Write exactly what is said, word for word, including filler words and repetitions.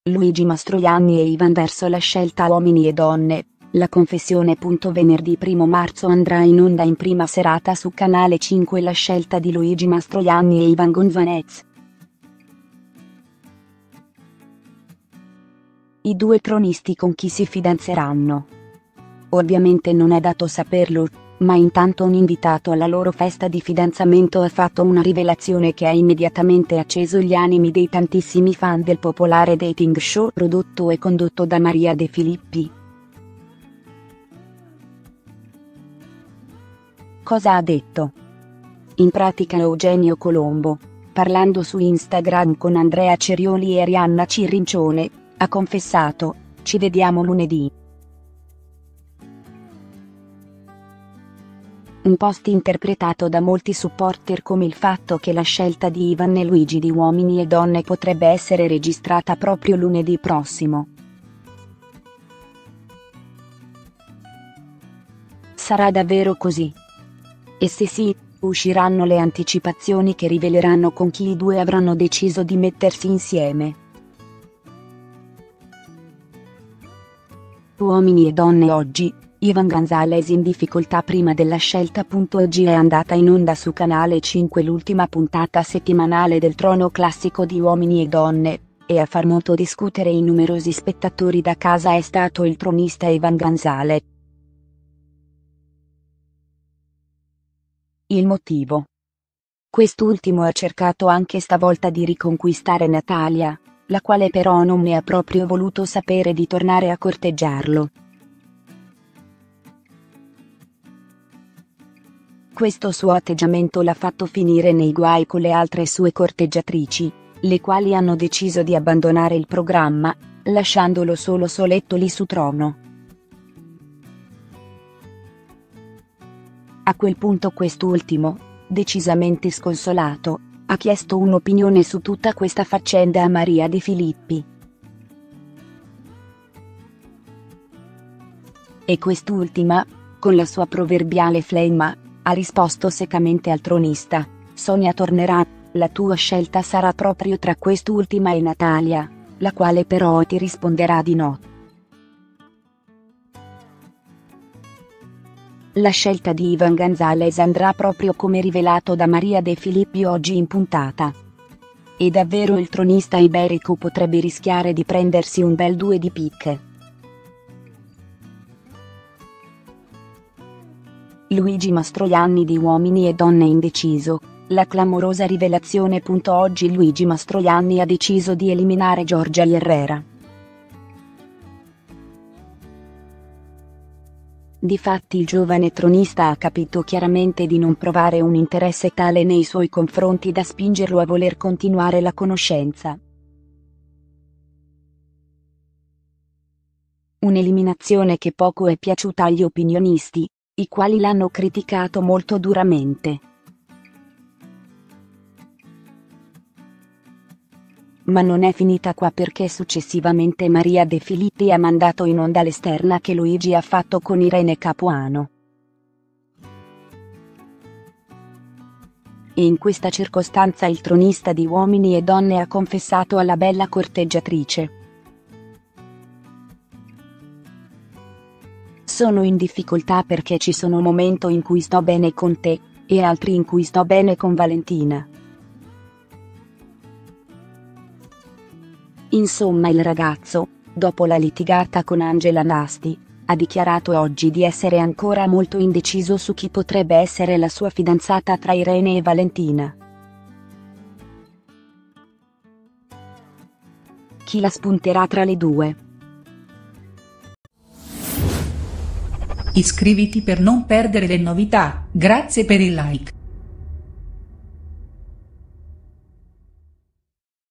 Luigi Mastroianni e Ivan verso la scelta uomini e donne. La confessione. Venerdì primo marzo andrà in onda in prima serata su Canale cinque la scelta di Luigi Mastroianni e Ivan Gonzalez. I due tronisti con chi si fidanzeranno. Ovviamente non è dato saperlo, ma intanto un invitato alla loro festa di fidanzamento ha fatto una rivelazione che ha immediatamente acceso gli animi dei tantissimi fan del popolare dating show prodotto e condotto da Maria De Filippi. Cosa ha detto? In pratica Eugenio Colombo, parlando su Instagram con Andrea Cerioli e Arianna Cirincione, ha confessato: "Ci vediamo lunedì". Un post interpretato da molti supporter come il fatto che la scelta di Ivan e Luigi di Uomini e Donne potrebbe essere registrata proprio lunedì prossimo. Sarà davvero così? E se sì, usciranno le anticipazioni che riveleranno con chi i due avranno deciso di mettersi insieme. Uomini e Donne oggi. Ivan Gonzalez in difficoltà prima della scelta. Oggi è andata in onda su Canale cinque l'ultima puntata settimanale del trono classico di Uomini e Donne, e a far molto discutere i numerosi spettatori da casa è stato il tronista Ivan Gonzalez. Il motivo? Quest'ultimo ha cercato anche stavolta di riconquistare Natalia, la quale però non ne ha proprio voluto sapere di tornare a corteggiarlo. Questo suo atteggiamento l'ha fatto finire nei guai con le altre sue corteggiatrici, le quali hanno deciso di abbandonare il programma, lasciandolo solo soletto lì su trono. A quel punto quest'ultimo, decisamente sconsolato, ha chiesto un'opinione su tutta questa faccenda a Maria De Filippi. E quest'ultima, con la sua proverbiale flemma, ha risposto seccamente al tronista: "Sonia tornerà, la tua scelta sarà proprio tra quest'ultima e Natalia", la quale però ti risponderà di no. La scelta di Ivan Gonzalez andrà proprio come rivelato da Maria De Filippi oggi in puntata. E davvero il tronista iberico potrebbe rischiare di prendersi un bel due di picche. Luigi Mastroianni di Uomini e Donne indeciso, la clamorosa rivelazione. Oggi Luigi Mastroianni ha deciso di eliminare Giorgia Herrera. Difatti il giovane tronista ha capito chiaramente di non provare un interesse tale nei suoi confronti da spingerlo a voler continuare la conoscenza. Un'eliminazione che poco è piaciuta agli opinionisti, i quali l'hanno criticato molto duramente. Ma non è finita qua, perché successivamente Maria De Filippi ha mandato in onda l'esterna che Luigi ha fatto con Irene Capuano. E in questa circostanza il tronista di Uomini e Donne ha confessato alla bella corteggiatrice: "Sono in difficoltà perché ci sono momenti in cui sto bene con te, e altri in cui sto bene con Valentina". Insomma il ragazzo, dopo la litigata con Angela Nasti, ha dichiarato oggi di essere ancora molto indeciso su chi potrebbe essere la sua fidanzata tra Irene e Valentina. Chi la spunterà tra le due? Iscriviti per non perdere le novità, grazie per il like.